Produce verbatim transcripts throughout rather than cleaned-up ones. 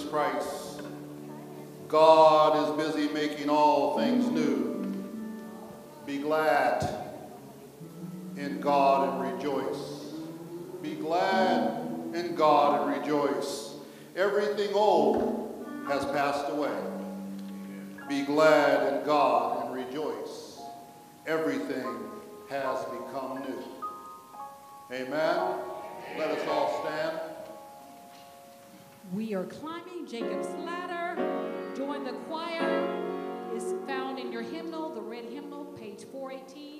Christ. God is busy making all things new. Be glad in God and rejoice. Be glad in God and rejoice. Everything old has passed away. Be glad in God and rejoice. Everything has become new. Amen. Let us all stand. We are climbing Jacob's ladder. Join the choir. Is found in your hymnal, the red hymnal, page four eighteen.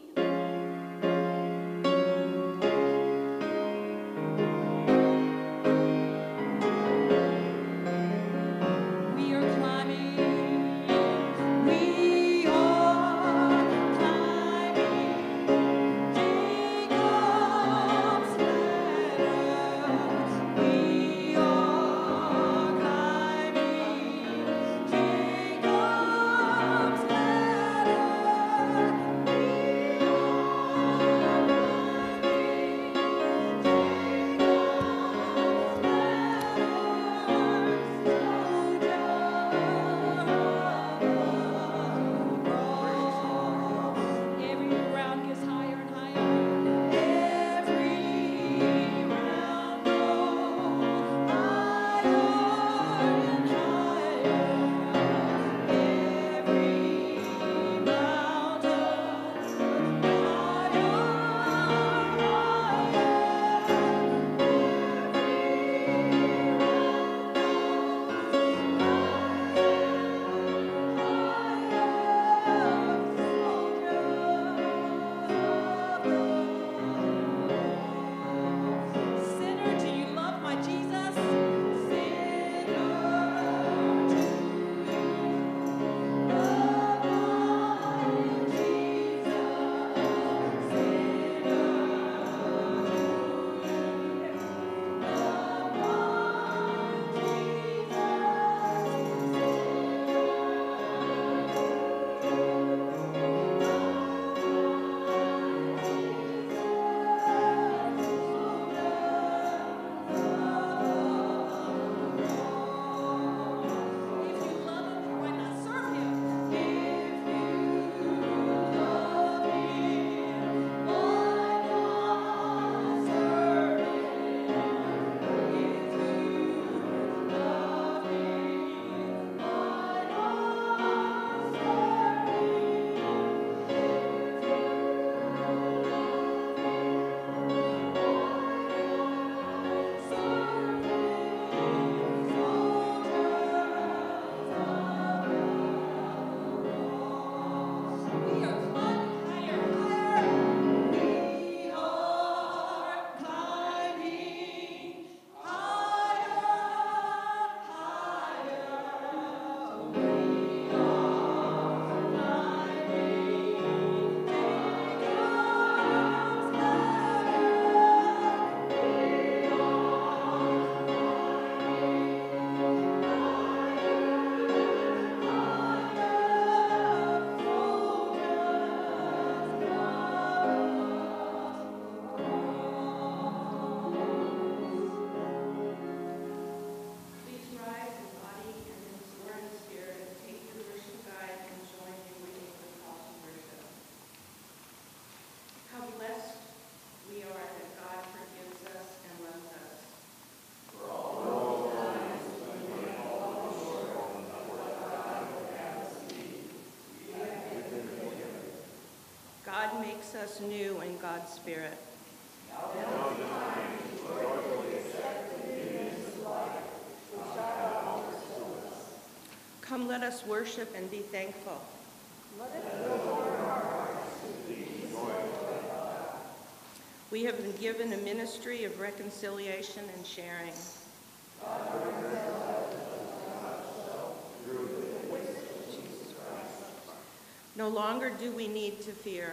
God makes us new in God's Spirit. Come, let us worship and be thankful. We have been given a ministry of reconciliation and sharing. No longer do we need to fear.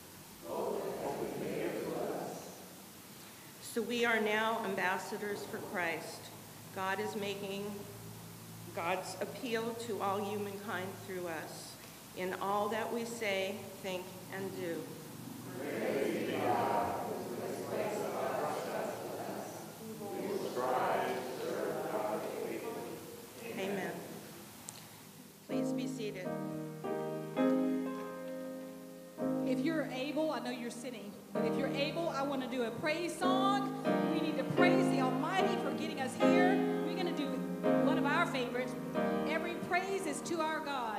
So we are now ambassadors for Christ. God is making God's appeal to all humankind through us in all that we say, think, and do. Praise be God. We will strive to serve God faithfully. if you're able, I know you're sitting, but if you're able, I want to do a praise song. We need to praise the Almighty for getting us here. We're going to do one of our favorites. Every praise is to our God.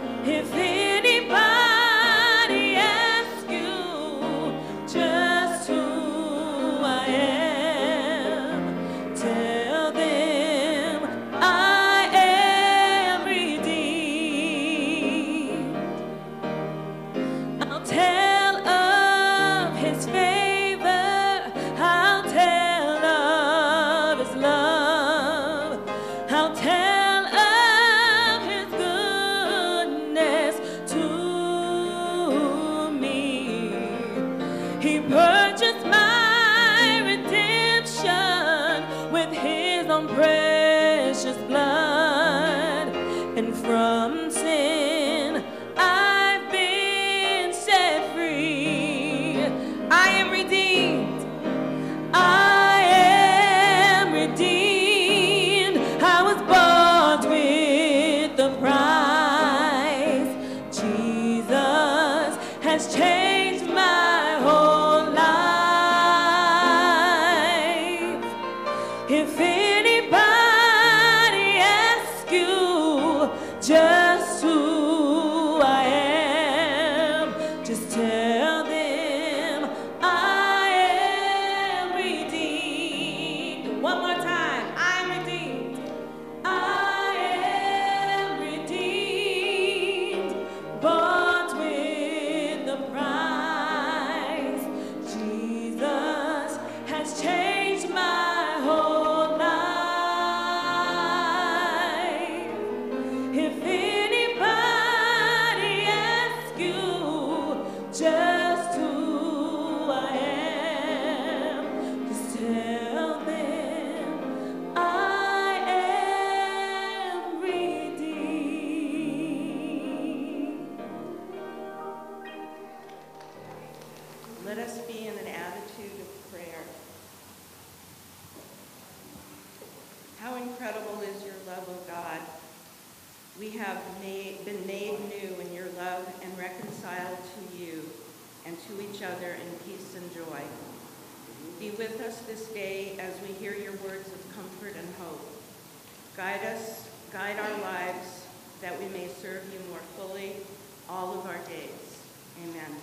Just has changed my whole life. If anybody asks you just who I am, just tell them I am redeemed. One more time, I am redeemed. I am redeemed, bought with the price. Jesus has changed my whole life. If anybody asks you just who I am, just tell them I am redeemed. Let us be in an attitude of prayer. How incredible is your love, O God. We have made, been made new in your love and reconciled to you and to each other in peace and joy. Be with us this day as we hear your words of comfort and hope. Guide us, guide our lives, that we may serve you more fully all of our days. Amen.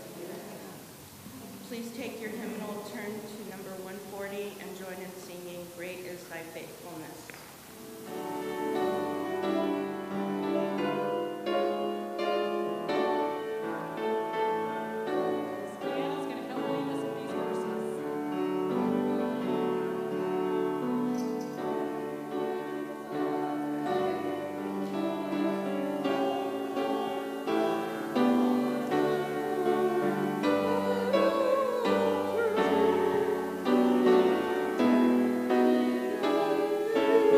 Please take your hymnal, turn to number one forty, and join in singing, Great is Thy Faithfulness. Brianna's going to help lead us in these verses. Great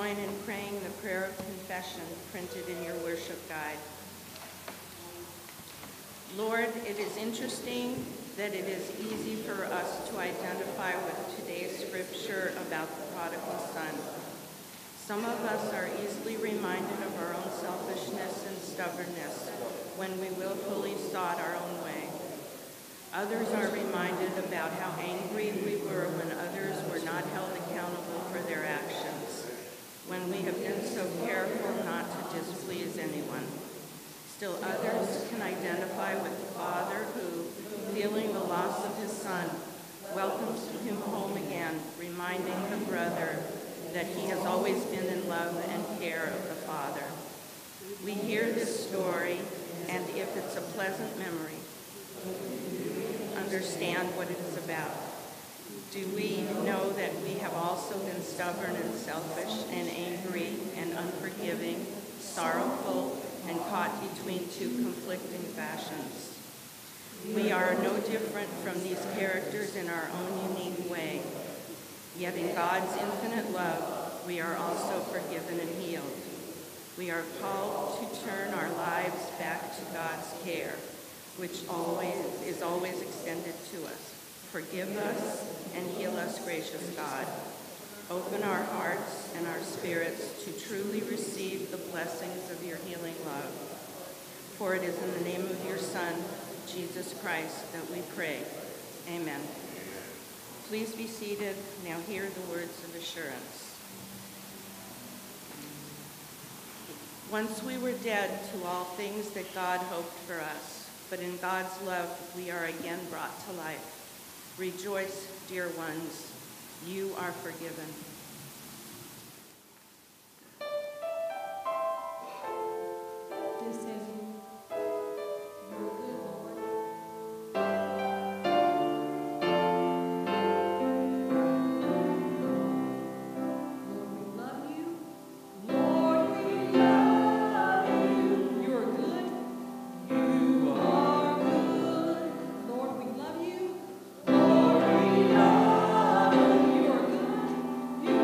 join in praying the prayer of confession printed in your worship guide. Lord, it is interesting that it is easy for us to identify with today's scripture about the prodigal son. Some of us are easily reminded of our own selfishness and stubbornness when we willfully sought our own way. Others are reminded about how angry we were when others were not held accountable for their actions, when we have been so careful not to displease anyone. Still others can identify with the father who, feeling the loss of his son, welcomes him home again, reminding the brother that he has always been in love and care of the father. We hear this story, and if it's a pleasant memory, understand what it is about. Do we know that we have also been stubborn and selfish and angry and unforgiving, sorrowful, and caught between two conflicting passions? We are no different from these characters in our own unique way. Yet in God's infinite love, we are also forgiven and healed. We are called to turn our lives back to God's care, which always is always extended to us. Forgive us and heal us, gracious God. Open our hearts and our spirits to truly receive the blessings of your healing love. For it is in the name of your Son, Jesus Christ, that we pray. Amen. Please be seated. Now hear the words of assurance. Once we were dead to all things that God hoped for us, but in God's love we are again brought to life. Rejoice, dear ones, you are forgiven. This is you're good, Lord. Lord, we love you. Lord, we love you. You're good. You are good. Lord, we love you. Lord, we love you. You're good.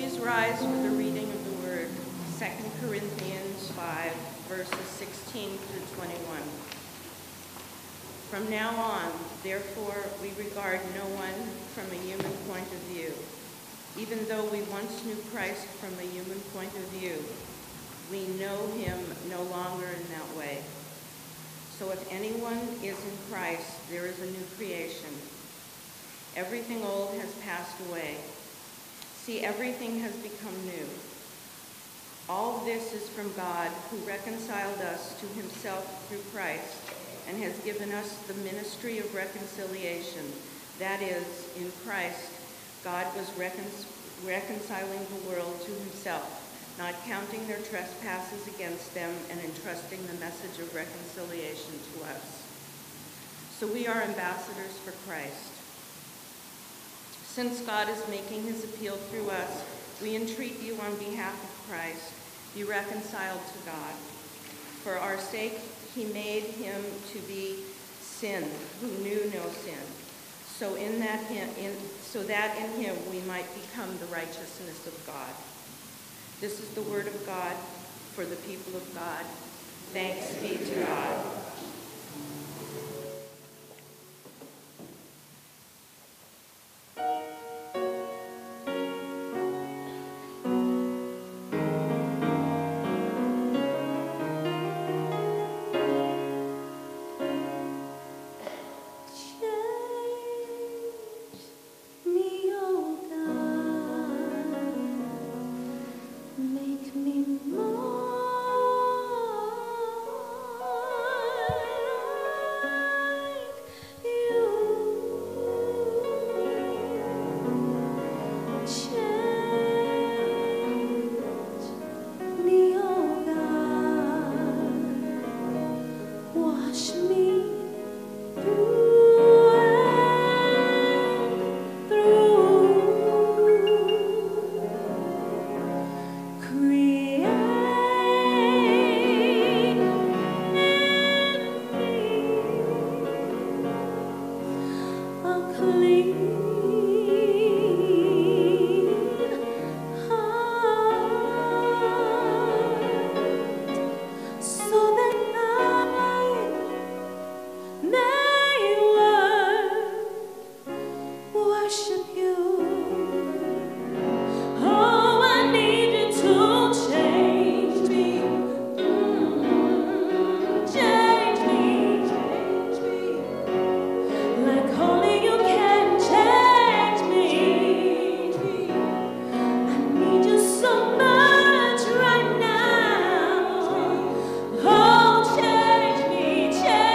Please rise for the reading of the word, Second Corinthians five, verses sixteen through twenty-one. From now on, therefore, we regard no one from a human point of view. Even though we once knew Christ from a human point of view, we know him no longer in that way. So if anyone is in Christ, there is a new creation. Everything old has passed away. See, everything has become new. All this is from God, who reconciled us to himself through Christ and has given us the ministry of reconciliation. That is, in Christ, God was recon- reconciling the world to himself, not counting their trespasses against them, and entrusting the message of reconciliation to us. So we are ambassadors for Christ. Since God is making his appeal through us, we entreat you on behalf of Christ, be reconciled to God. For our sake, he made him to be sin, who knew no sin, so in that him, in, so that in him we might become the righteousness of God. This is the word of God for the people of God. Thanks be to God.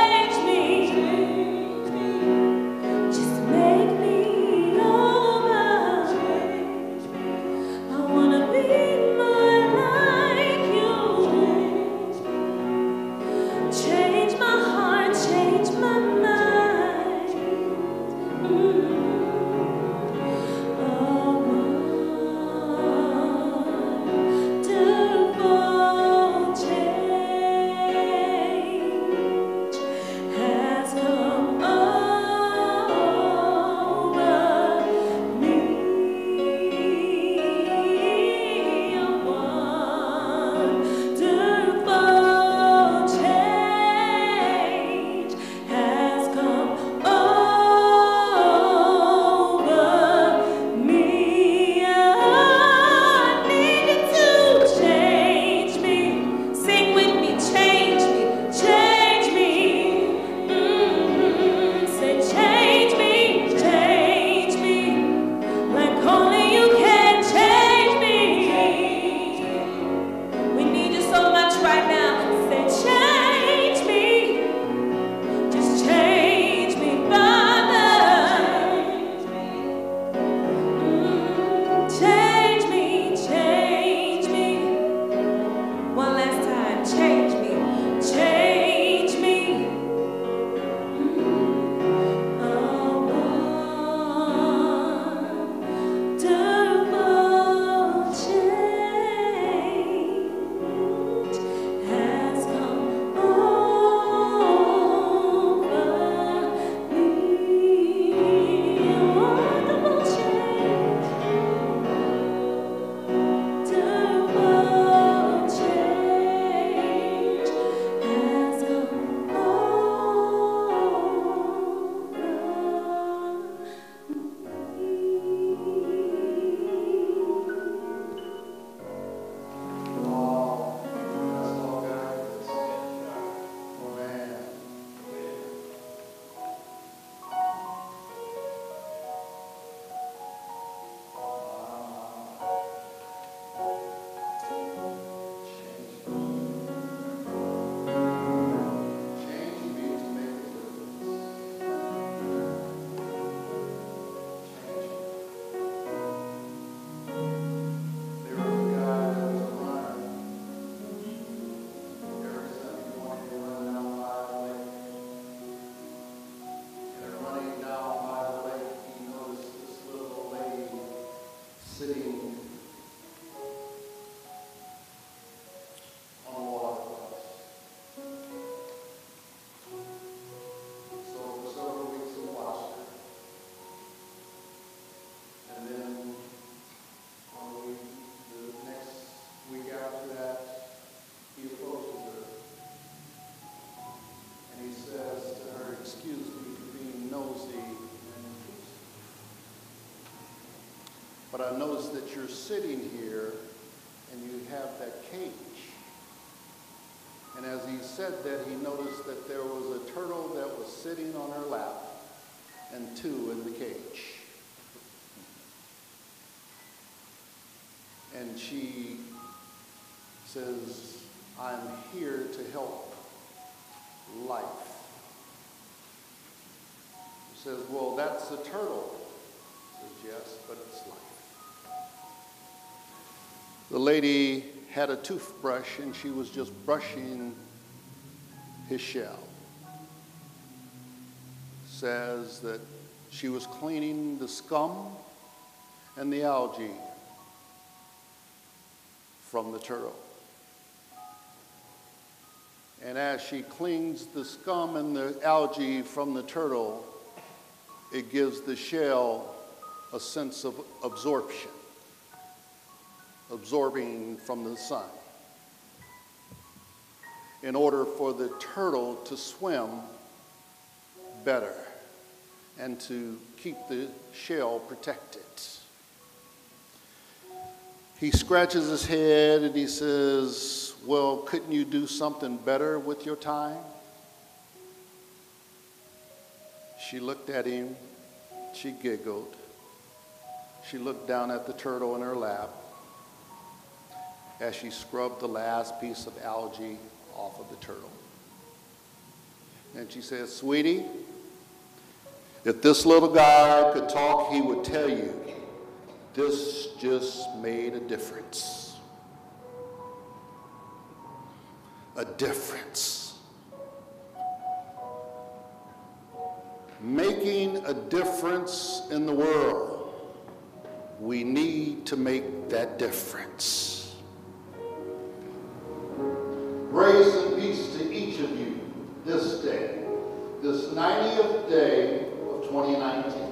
Just make me over. sitting on a water cross. So for several weeks we watched her. And then on the, week, the next week after that, he approaches her. And he says to her, "Excuse me for being nosy, but I noticed that you're sitting here and you have that cage." And as he said that, he noticed that there was a turtle that was sitting on her lap and two in the cage. And she says, "I'm here to help life." He says, "Well, that's a turtle." He says, "Yes, but it's life." The lady had a toothbrush and she was just brushing his shell. Says that she was cleaning the scum and the algae from the turtle. And as she cleans the scum and the algae from the turtle, it gives the shell a sense of absorption, absorbing from the sun, in order for the turtle to swim better and to keep the shell protected. He scratches his head and he says, "Well, couldn't you do something better with your time?" She looked at him, she giggled. She looked down at the turtle in her lap as she scrubbed the last piece of algae off of the turtle. And she said, "Sweetie, if this little guy could talk, he would tell you, this just made a difference. A difference. Making a difference in the world. We need to make that difference." Grace and peace to each of you this day, this ninetieth day of twenty nineteen.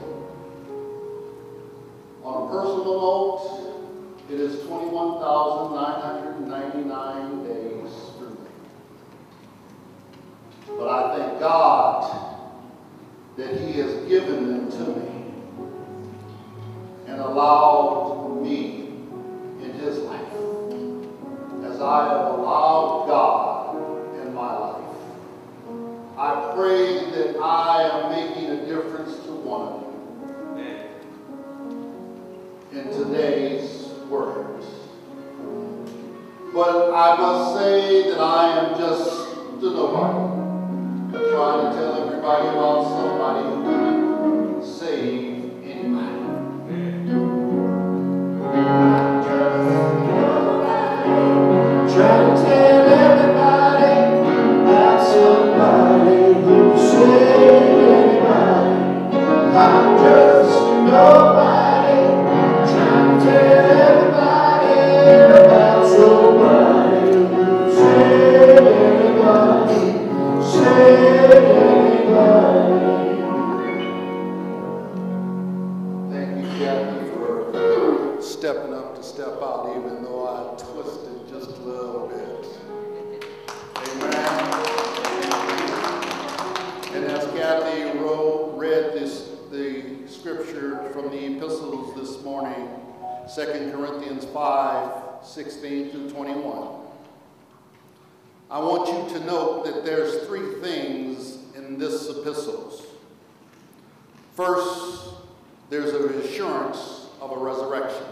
On a personal note, it is twenty-one thousand nine hundred ninety-nine days for me. But I thank God that He has given them to me and allowed me in His life, as I have allowed God in my life. I pray that I am making a difference to one of you in today's words. But I must say that I am just a nobody, trying to tell everybody about somebody who can save anybody. I'm just nobody, trying to tell everybody about somebody who saved anybody. I'm just nobody, trying to tell everybody about somebody who saved anybody, saved anybody. Thank you, Kathy, for stepping up to step out, even though I twisted just a little bit. Amen. And as Kathy wrote, read this, the scripture from the epistles this morning, Second Corinthians five, sixteen through twenty-one. I want you to note that there's three things in this epistles. First, there's an assurance of a resurrection.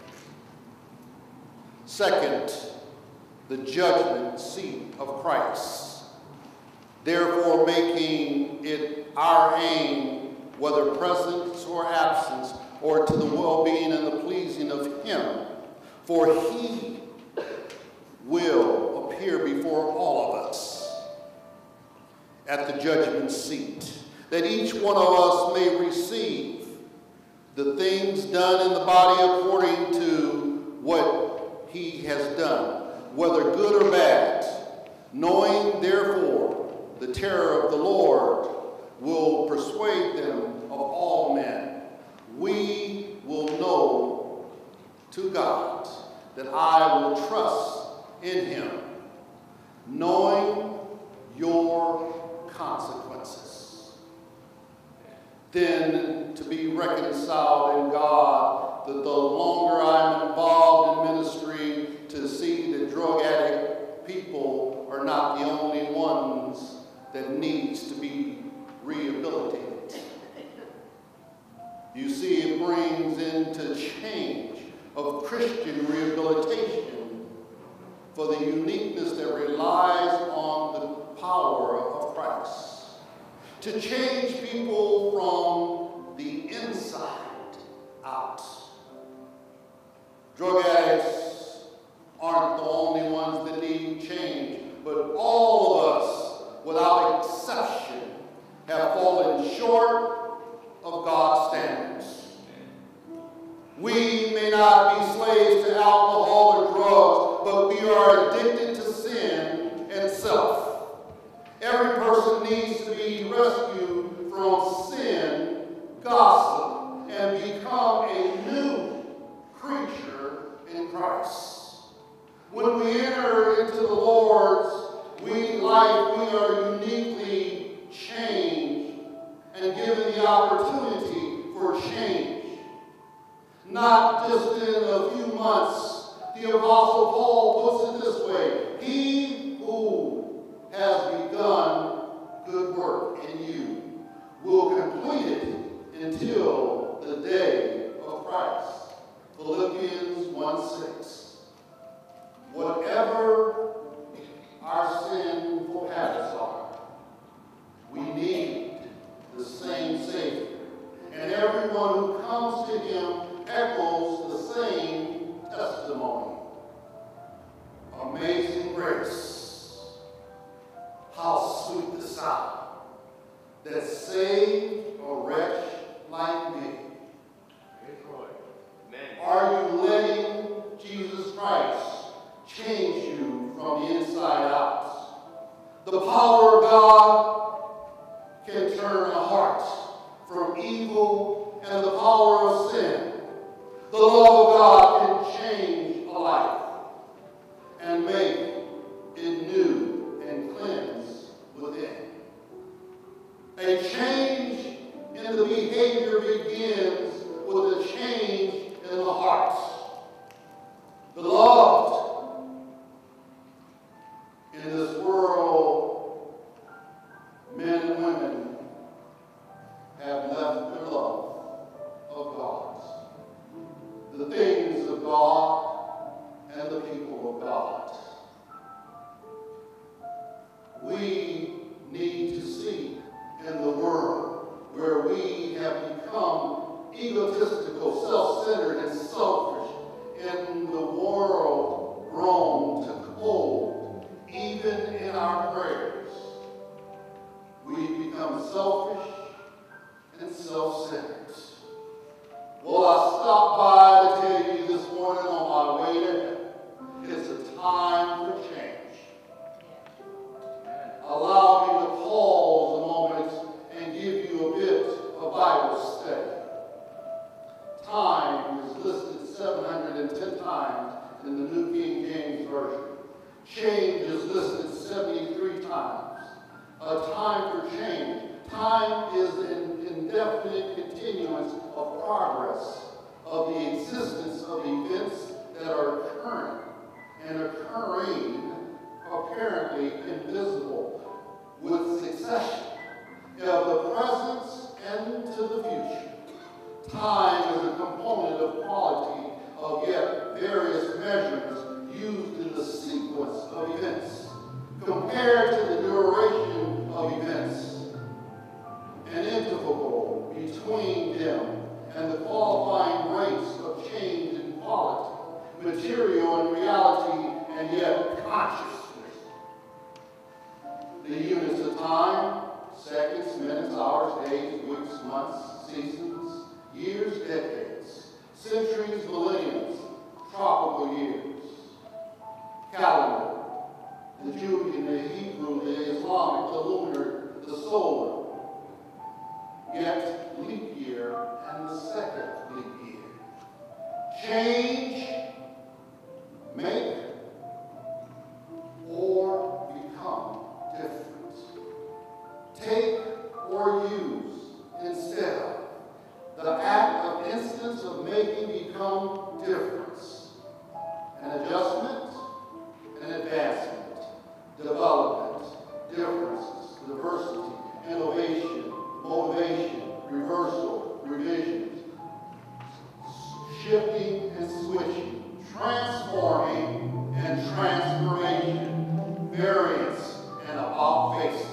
Second, the judgment seat of Christ, therefore making it our aim, whether presence or absence, or to the well-being and the pleasing of Him, for He will appear before all of us at the judgment seat, that each one of us may receive the things done in the body according to what he has done, whether good or bad, knowing therefore the terror of the Lord will persuade them of all men. We will know to God that I will trust in him, knowing your consequences. Then to be reconciled in God, that the longer I'm involved in ministry, to see that drug addict people are not the only ones that needs to be rehabilitated. You see, it brings into change of Christian rehabilitation for the uniqueness that relies on the power of Christ. To change people from the inside out. Drug addicts aren't the only ones that need change, but all of us, without exception, have fallen short of God's standards. We may not be slaves to alcohol or drugs, but we are addicted to sin and self. Every person needs to be rescued from sin, gossip, and become a new creature in Christ. When we enter into the Lord's we life, we are uniquely changed and given the opportunity for change. Not just in a few months. The Apostle Paul puts it this way: he who has begun good work in you will complete it until the day of Christ. Philippians one six. Whatever our sinful habits are, we need the same Savior. And everyone who comes to him echoes the same testimony. Amazing grace. How sweet the sound that saved a wretch like me. Are you letting Jesus Christ change you from the inside out? The power of God can turn a heart from evil and the power of sin. The love of God can change a life and make it new and cleanse within. A change in the behavior begins with a change in the heart. Beloved, in this world, men and women have left their love of God, the things of God, and the people of God. We need to see in the world where we have become egotistical, self-centered, and selfish, in the world grown to cold, even in our prayers. We become selfish and self-centered. Well, I stopped by to tell you this morning on my way there, it's a time for change. Allow me to pause a moment and give you a bit of Bible study. Time is listed seven hundred ten times in the New King James Version. Change is listed seventy-three times. A time for change. Time is an indefinite continuance of progress, of the existence of events that are current and occurring, apparently invisible, with succession of the presence and to the future. Time is a component of quality of yet various measures used in the sequence of events, compared to the duration of events, an interval between them and the qualifying Change, make, or become different. Take or use instead of. The act of instance of making become difference. An adjustment, an advancement, development, differences, diversity, innovation, motivation, reversal, revisions, shifting and switching, transforming and transformation, variance and about face.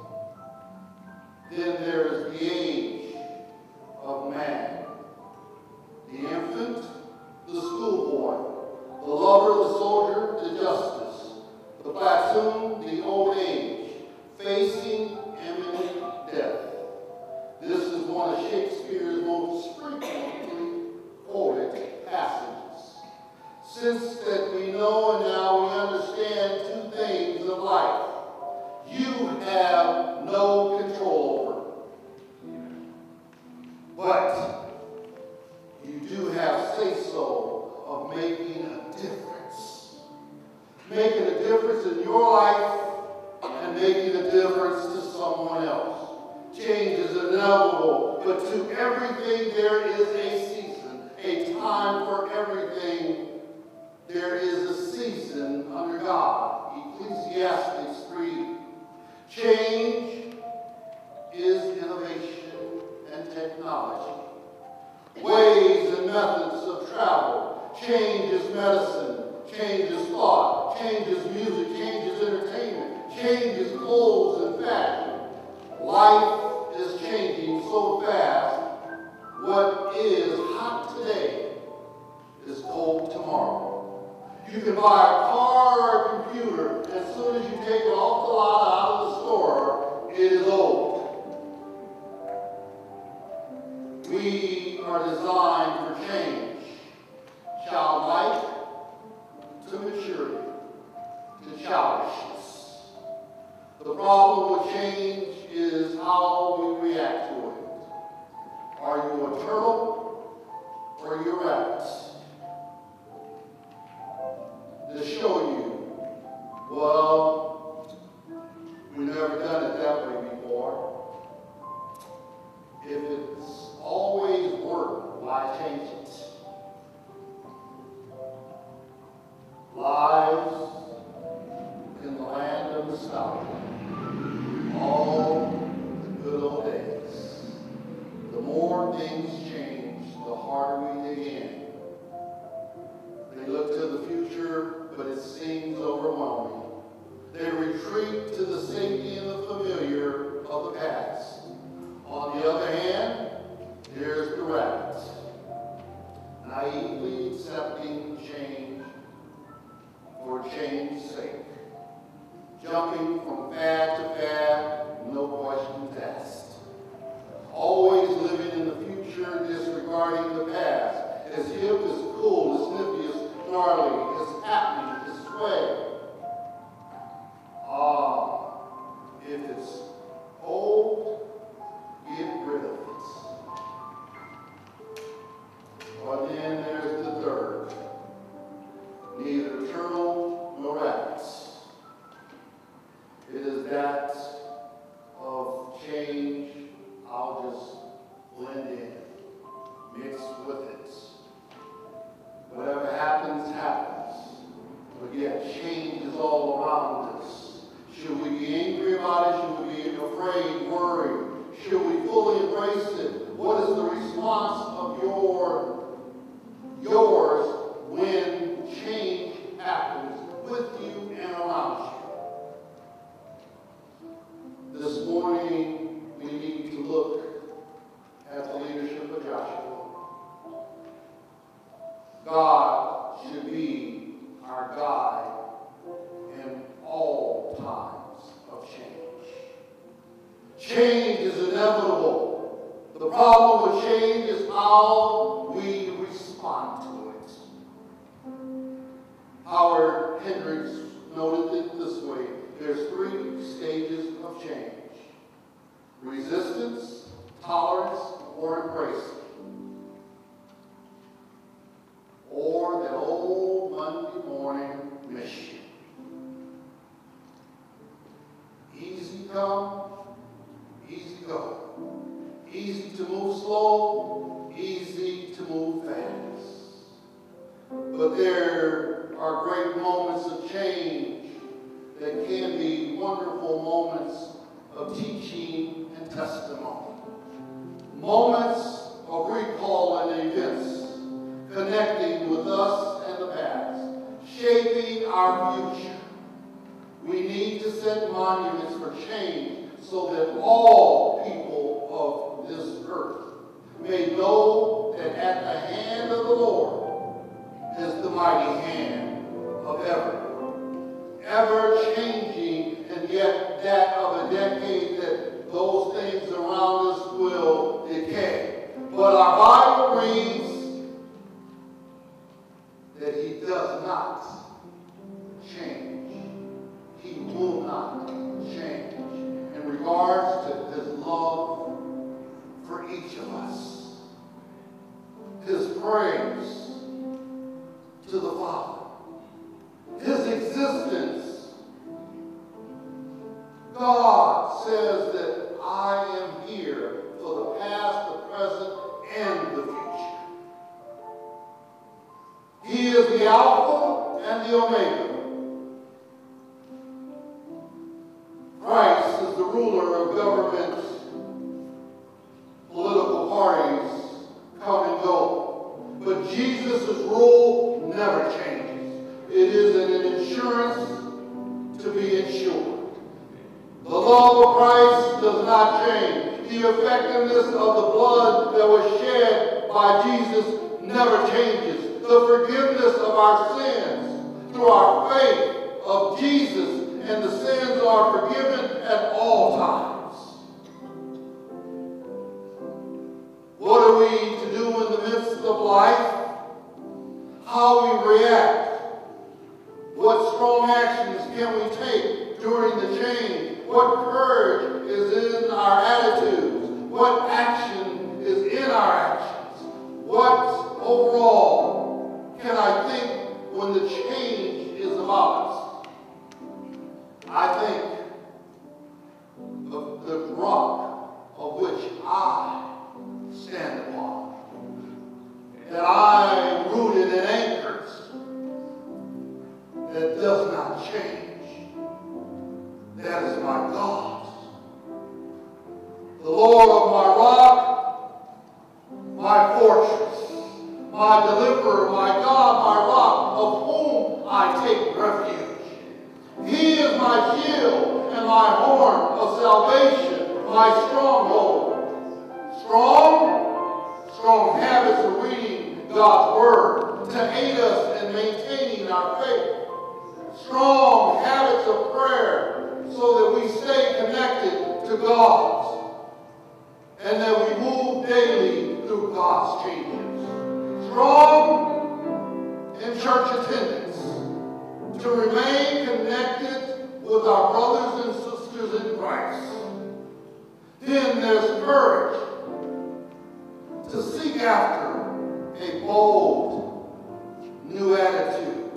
Then there is the age of man, the infant, the schoolboy, the lover, the soldier, the justice, the platoon, the old age, facing imminent death. This is one of Shakespeare's most frequently quoted passages. Since that we know and now we understand two things of life, you have no control over, but you do have say-so of making a difference. Making a difference in your life and making a difference to someone else. Change is inevitable, but to everything there is a season, a time for everything. There is a season under God. Ecclesiastes three. Change is innovation and technology. Ways and methods of travel. Change is medicine. Change is thought. Change is music. Change is entertainment. Change is clothes and fashion. Life is changing so fast. What is hot today is cold tomorrow. You can buy a car or a computer, and as soon as you take it off the lot out of the store, it is old. We are designed for change. Childlike to maturity to childishness. The problem with change is how we react to it. Are you a turtle or are you a rabbit? To show you, well, we've never done it that way before. If it's always worked, why change it? Lives in the land of nostalgia. All the good old days. The more things change, the harder we dig in. They look to the future, but it seems overwhelming. They retreat to the safety and the familiar of the past. On the other hand, there's the rabbit, naively accepting change for change's sake, jumping from fad to fad, no questions asked. Always living in the future, disregarding the past. As hip, as cool, as nippy, as gnarly, as happy, as sway. Ah, if it's old, get rid of it. But then there's the third. Neither turtle nor rabbits. It is that of change. I'll just blend in, mix with it. Whatever happens, happens. But yet, change is all around us. Should we be angry about it? Should we be afraid, worried? Should we fully embrace it? What is the response of your, yours when change happens with you and around you? This morning, we need to look at the leadership of Joshua. God should be our guide in all times of change. Change is inevitable. The problem with change is how we respond to it. Howard Hendricks noted it this way. There's three stages of change. Resistance, tolerance, or embrace. Sunday morning mission. Easy come, easy go. Easy to move slow, easy to move fast. But there are great moments of change that can be wonderful moments of teaching and testimony. Moments of recalling events, connecting with us and the past, shaping our future. We need to set monuments for change so that all people of this earth may know that at the hand of the Lord is the mighty hand of ever, ever changing, and yet that of a decade that those things around us will decay. But our Bible reads that he does not change. He will not change in regards to his love for each of us. His praise to the Father. His existence. God says that I am here for the past, the present, and the future. He is the Alpha and the Omega. Christ is the ruler of governments. Political parties come and go. But Jesus' rule never changes. It is an insurance to be insured. The love of Christ does not change. The effectiveness of the blood that was shed by Jesus never changes. The forgiveness of our sins through our faith of Jesus, and the sins are forgiven at all times. What are we to do in the midst of life? How we react? What strong actions can we take during the change? What courage is in our attitudes? What action is in our actions? What overall can I think when the change is about us? I think of the rock of which I stand upon, that I am rooted and anchored, that does not change. That is my God. The Lord of my rock, my fortress, my deliverer, my God, my rock, of whom I take refuge. He is my shield and my horn of salvation, my stronghold. Strong, strong habits of reading God's word to aid us in maintaining our faith. Strong habits of prayer so that we stay connected to God and that we move daily through God's changes. Strong in church attendance to remain connected with our brothers and sisters in Christ. Then there's courage to seek after a bold new attitude,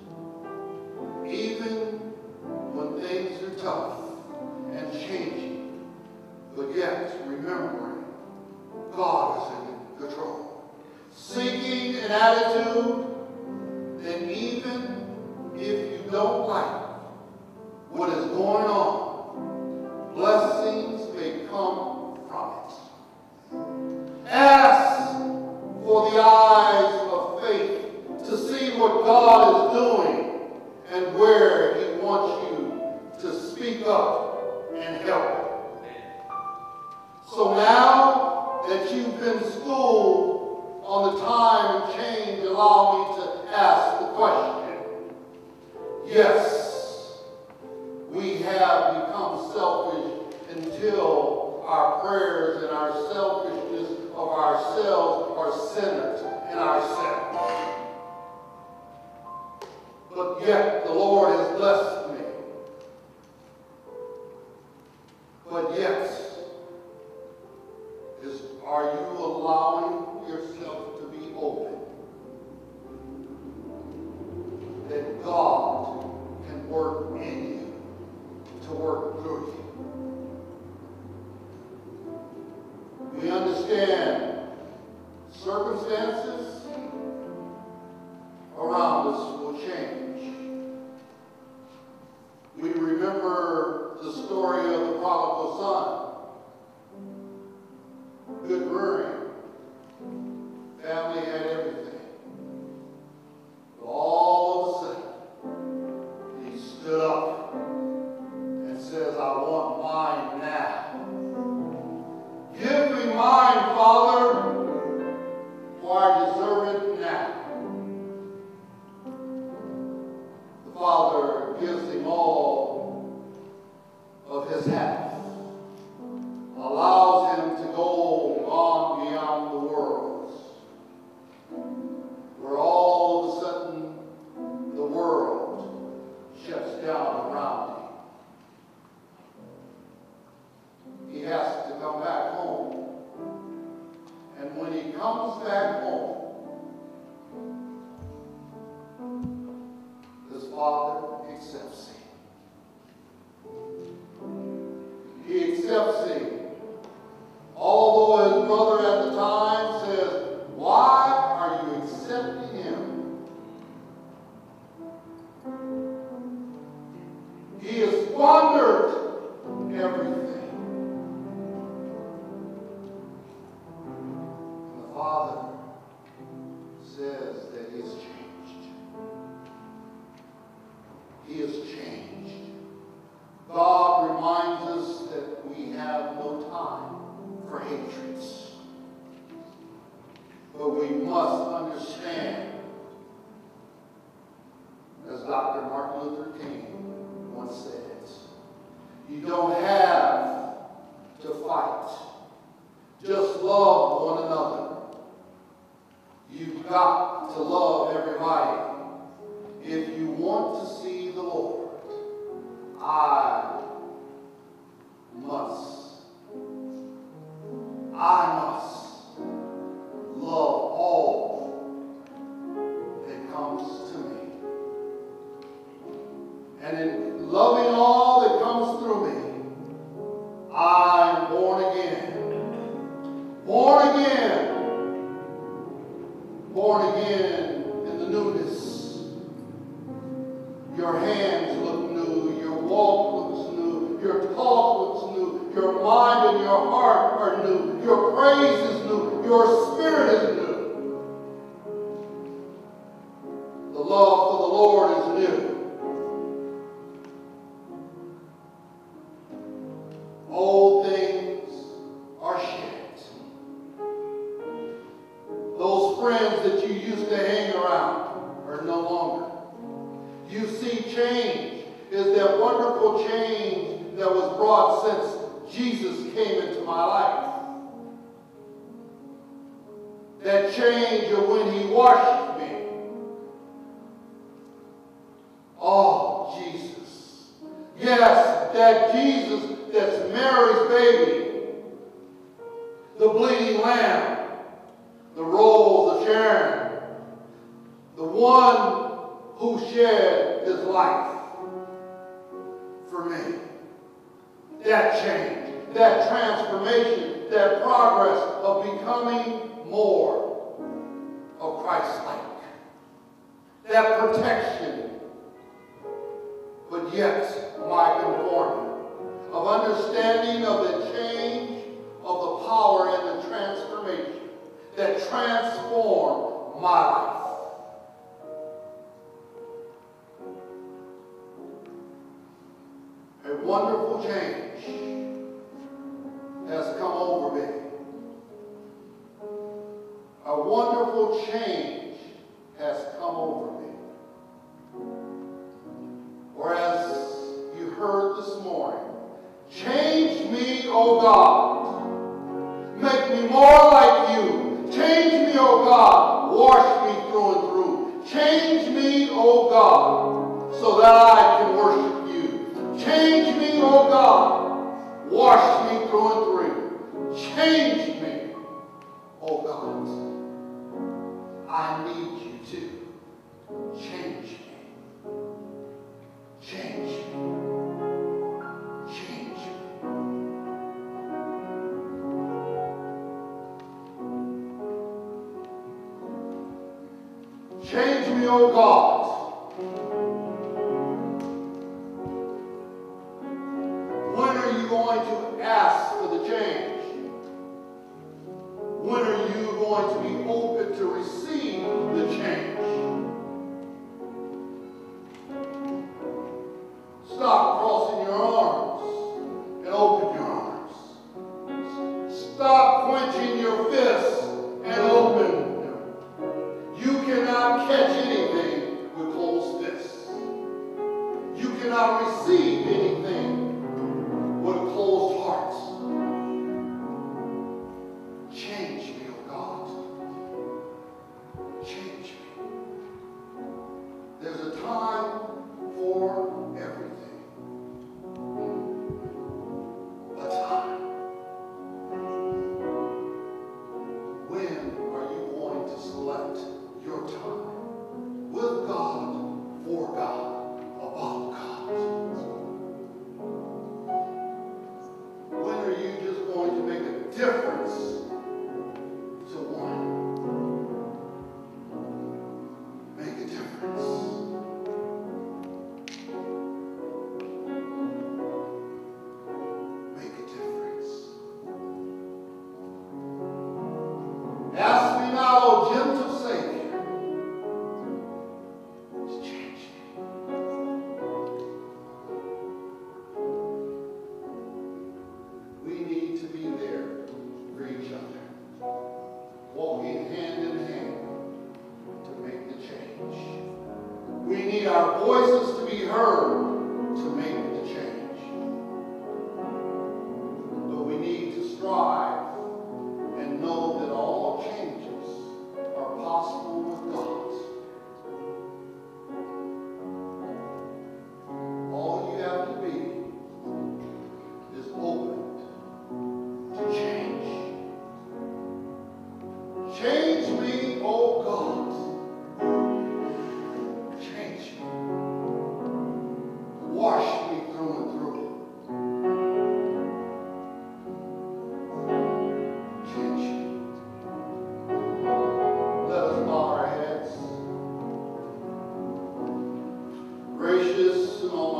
even when things are tough and changing, but yet remembering God is in control. Seeking an attitude that even if you don't like what is going on, blessings may come from it. Ask for the eyes of faith to see what God is doing and where he wants you to speak up and help. So now that you've been schooled on the time and change, allow me to ask the question. Yes, we have become selfish until our prayers and our selfishness of ourselves are centered in ourselves. But yet the Lord has blessed me. But yet, is, are you allowing yourself to be open accepting Him, He has squandered everything. And the Father says that He has changed. He has changed. God reminds us that we have no time for hatreds. But we must understand, as Doctor Martin Luther King once said, you don't have to fight. Just love one another. You've got to love everybody. If you want to see the Lord, I must, I must love all that comes to me. And in loving all that comes through me, I'm born again. Born again. Born again in the newness. Your hands look new. Your walk looks new. Your talk looks new. Your mind and your heart are new. Your praise is new. Your spirit is new. The love for the Lord is new. Old things are shed. Those friends that you used to hang around are no longer. You see, change is that wonderful change that was brought since Jesus came into my life. That change of when He washed me. Oh, Jesus. Yes, that Jesus that's Mary's baby. The bleeding lamb. The rose of Sharon. The one who shed His life for me. That change, that transformation, that progress of becoming more of Christ-like. That protection, but yet my conforming. Of understanding of the change of the power and the transformation that transformed my life. A wonderful change has come over me. A wonderful change has come over me. Or as you heard this morning, change me, O God. Make me more like you. Change me, O God. Wash me through and through. Change me, O God, so that I can worship you. Change me, O God. Wash me through and through. Change me, O God. I need you to change me. Change me. Change me. Change me, O God. When are you going to ask for the change? When are you going to be open to receive the change? Stop crossing your arms and open your arms. Stop clenching your fists and open them. You cannot catch anything with closed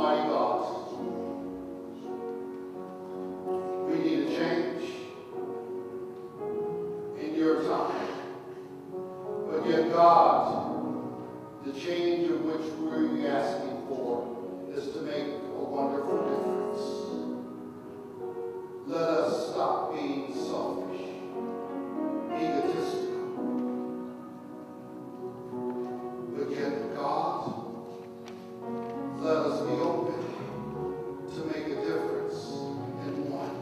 Almighty God. We need a change in your time. But yet, God, the change of which we're asking for is to make a wonderful difference. Let us stop being selfish, egotistical. But yet, God, let us be open to make a difference in one.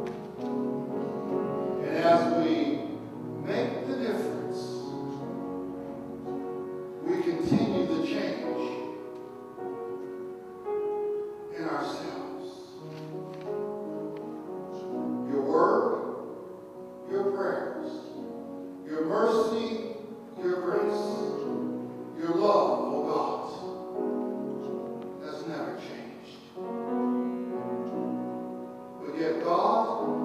And as we make the difference, we continue the change in ourselves. Your word, your prayers, your mercy, your grace, your love, oh God, has never changed. But yet, God,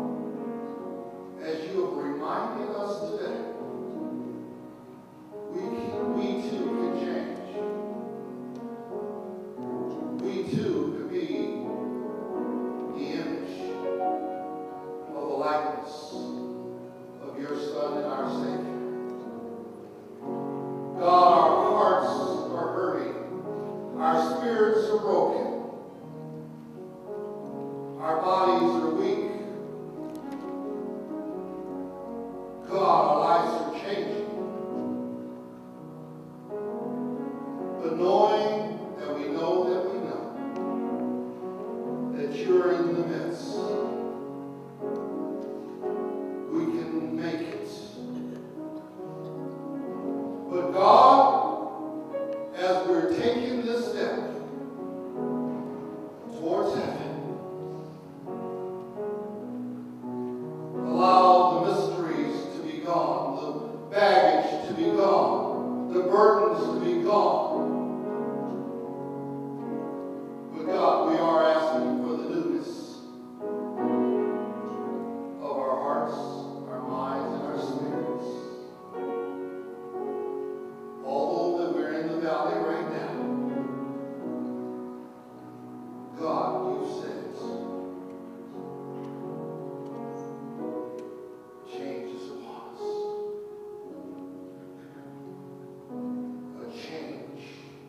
as you have reminded us today, we, we too can change. We too could be the image of the likeness of your Son and our Savior. God, our hearts are hurting. Our spirits are broken. Our bodies are weak. God, our lives are changing. But knowing that we know that we know that you're in the midst, we can make it. But God, as we're taking this step towards heaven, allow the mysteries to be gone, the baggage to be gone, the burdens to be gone. But God, we are asking for the newness of our hearts, our minds, and our spirits. Although that we're in the valley right now, God, you said, change is upon us. A change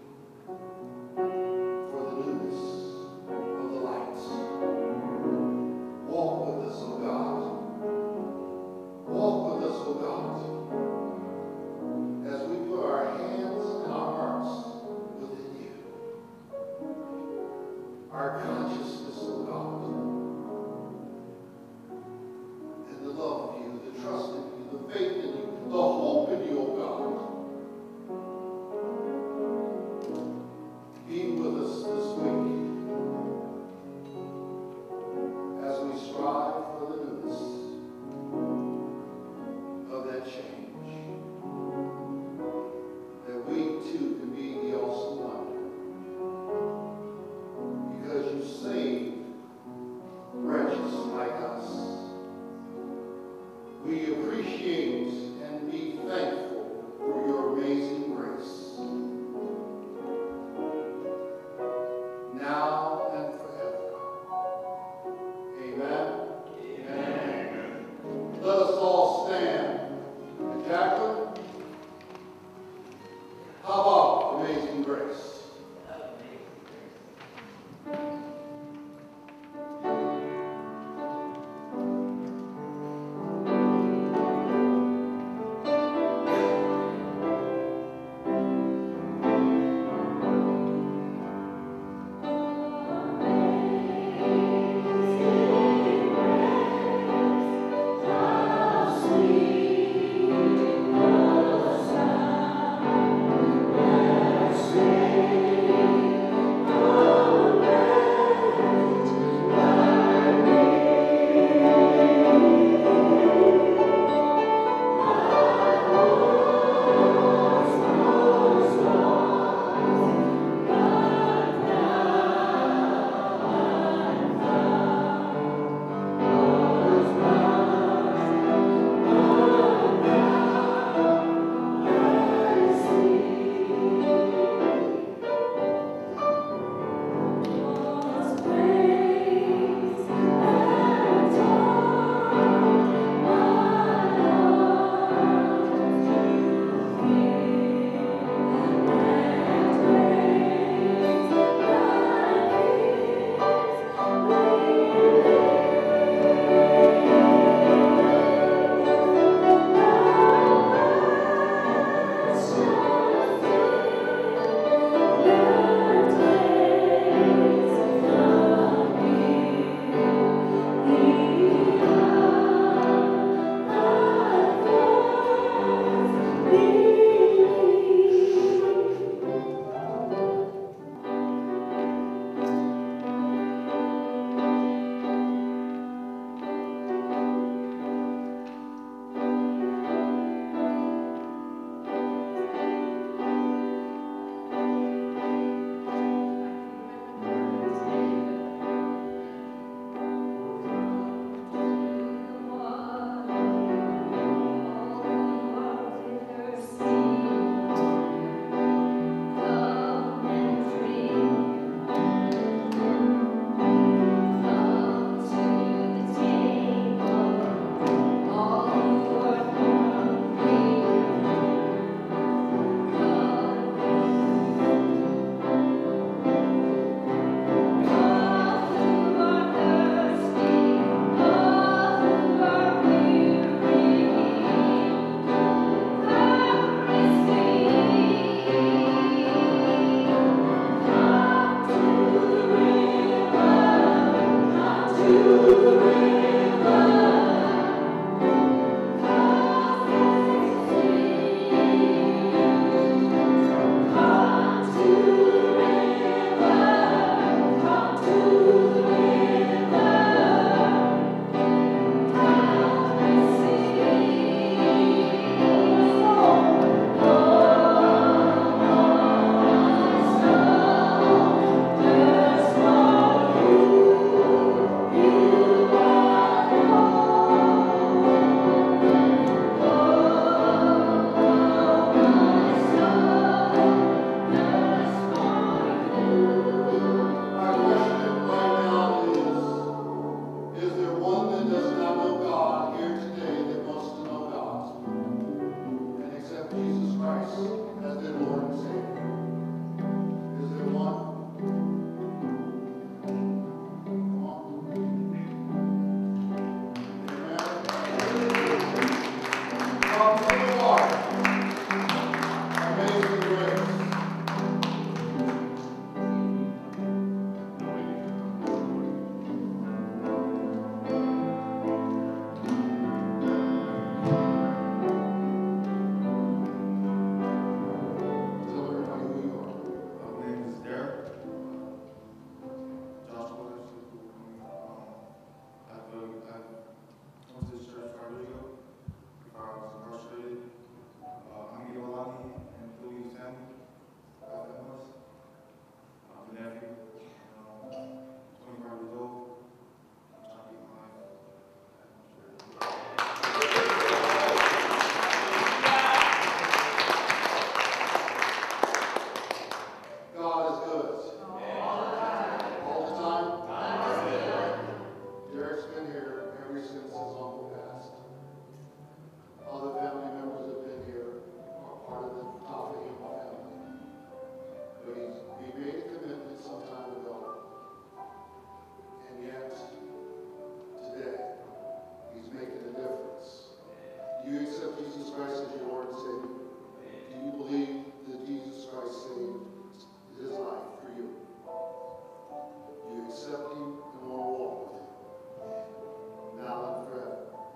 He made a commitment some time ago, and yet today he's making a difference. Do you accept Jesus Christ as your Lord and Savior? Do you believe that Jesus Christ saved his life for you? Do you accept him and want to walk with him now and forever?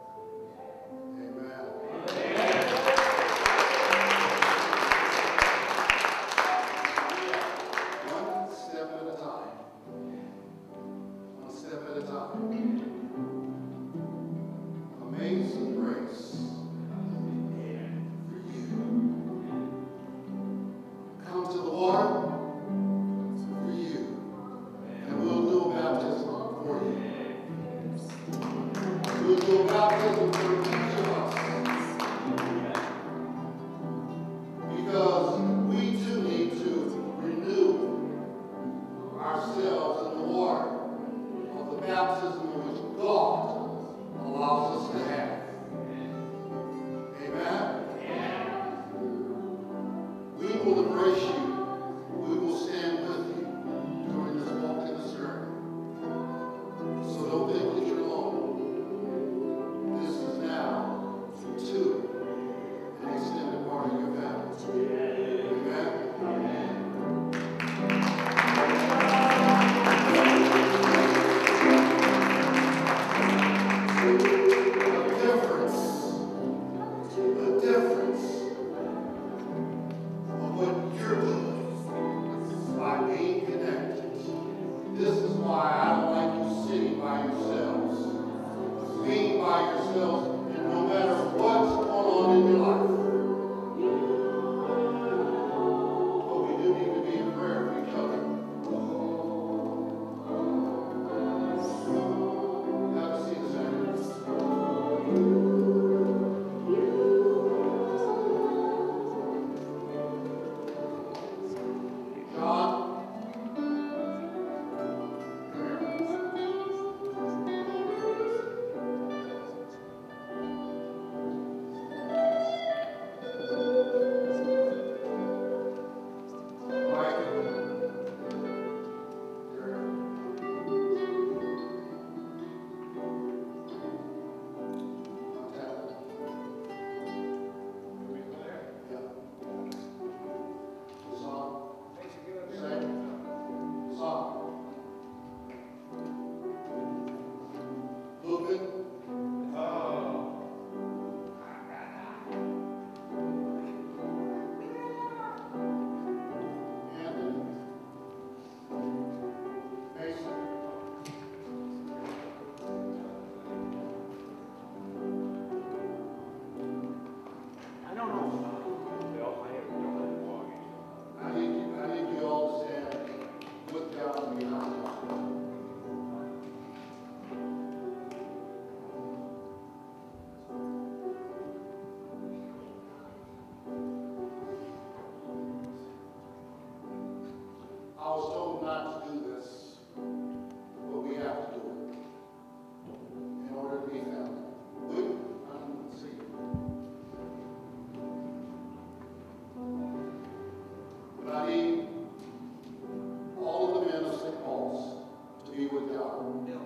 Amen. One step at a time. One step at a time. Amazing grace for you. Come to the water for you. And we'll do a baptism for you. We'll do a baptism for each of us. Because we too need to renew ourselves in the water of the baptism which God allows us to have. Amen? We will embrace you. We will stand with you during this walk in this journey. So don't think that you're alone. This is now, too, an extended part of your family. Amen? A difference, a difference of what you're doing by being connected. This is why I don't like you sitting by yourselves. Being by yourselves, and no matter what's going on in your life. But we do need to be in prayer for each other. Have a seat, Senator. John, Mike, you're Montana. Yeah. Song. Sing. Song. Moving. Anthony. Mason. I don't know. I need you, I need you all to stand with God and behind God. I was told not to do this, but we have to do it in order to be family. We, I don't see you. But I need all of the men of Saint Paul's to be with God.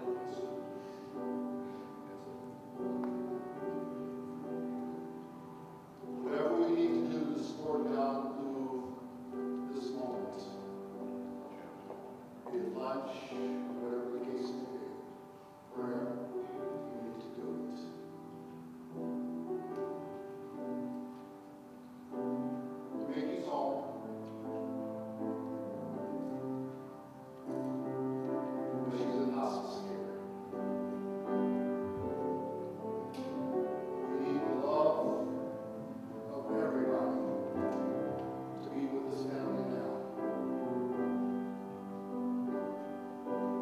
Whatever we need to do to support God through this moment, be it lunch, whatever the case may be, prayer, we need to do it. Make his home. But she's in hospice care. We need the love of everybody to be with this family now.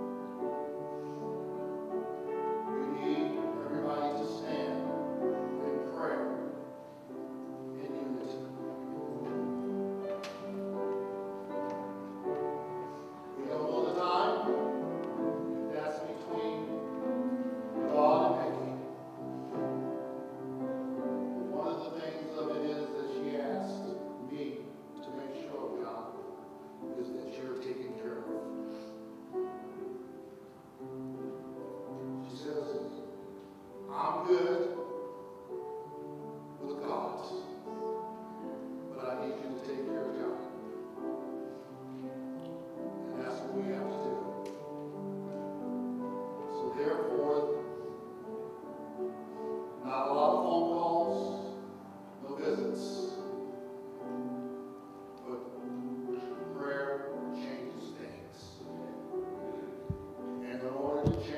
to change.